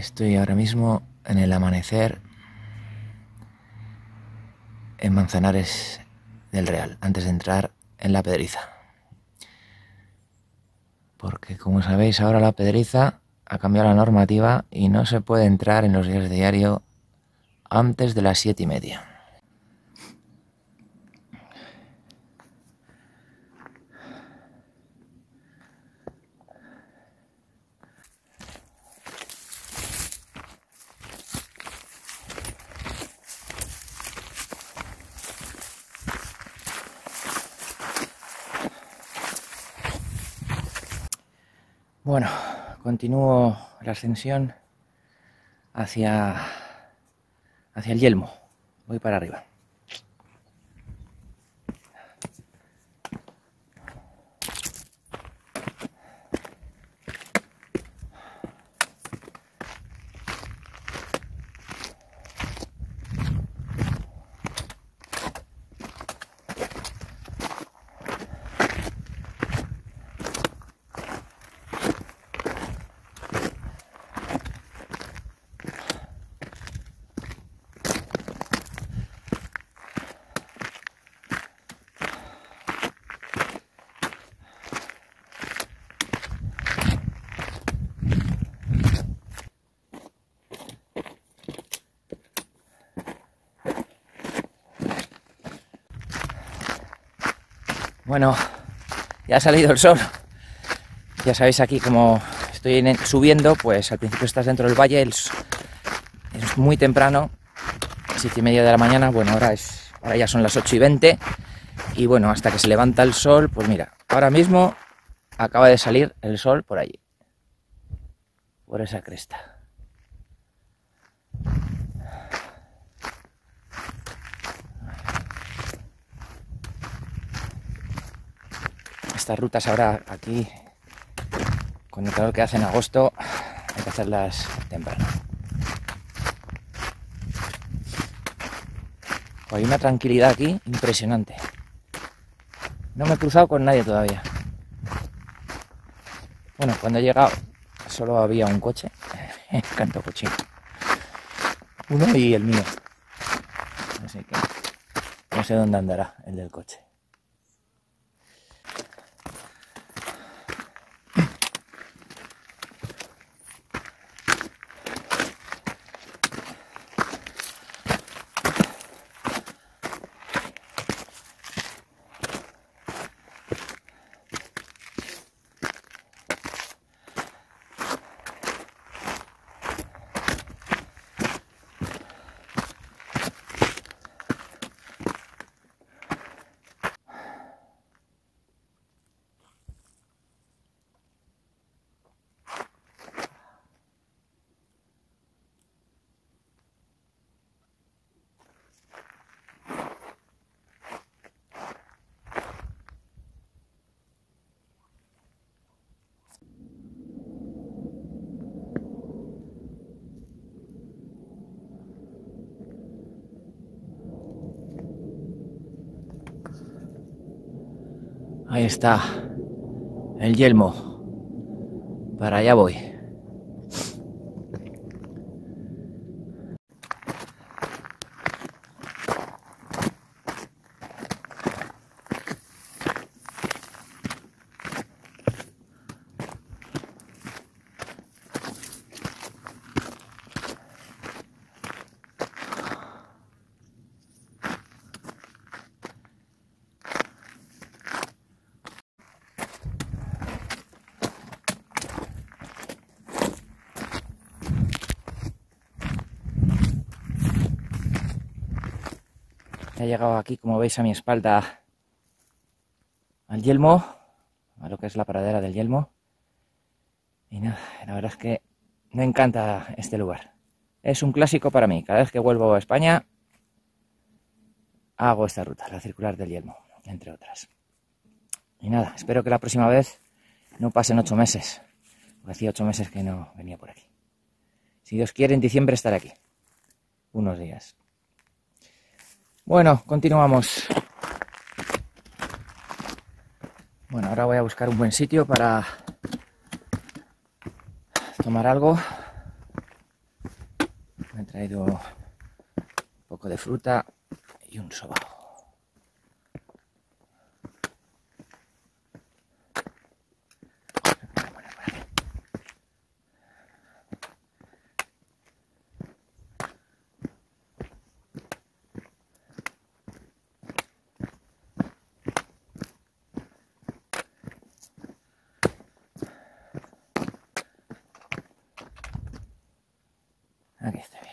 Estoy ahora mismo en el amanecer en Manzanares del Real, antes de entrar en La Pedriza. Porque como sabéis ahora La Pedriza ha cambiado la normativa y no se puede entrar en los días de diario antes de las 7:30. Bueno, continúo la ascensión hacia el Yelmo. Voy para arriba. Bueno, ya ha salido el sol. Ya sabéis aquí como estoy subiendo, pues al principio estás dentro del valle, es muy temprano, 7:30 de la mañana, bueno, ahora ya son las 8:20 y bueno, hasta que se levanta el sol, pues mira, ahora mismo acaba de salir el sol por allí, por esa cresta. Estas rutas ahora aquí, con el calor que hace en agosto, hay que hacerlas temprano. Hay una tranquilidad aquí impresionante. No me he cruzado con nadie todavía. Bueno, cuando he llegado solo había un coche, canto cochino. Uno y el mío. Así que no sé dónde andará el del coche. Ahí está el Yelmo. Para allá voy. He llegado aquí, como veis a mi espalda, al Yelmo, a lo que es la pradera del Yelmo. Y nada, la verdad es que me encanta este lugar. Es un clásico para mí. Cada vez que vuelvo a España, hago esta ruta, la circular del Yelmo, entre otras. Y nada, espero que la próxima vez no pasen 8 meses, porque hacía 8 meses que no venía por aquí. Si Dios quiere, en diciembre estaré aquí, unos días. Bueno, continuamos. Bueno, ahora voy a buscar un buen sitio para tomar algo. traído un poco de fruta y un sobao. Aquí está bien.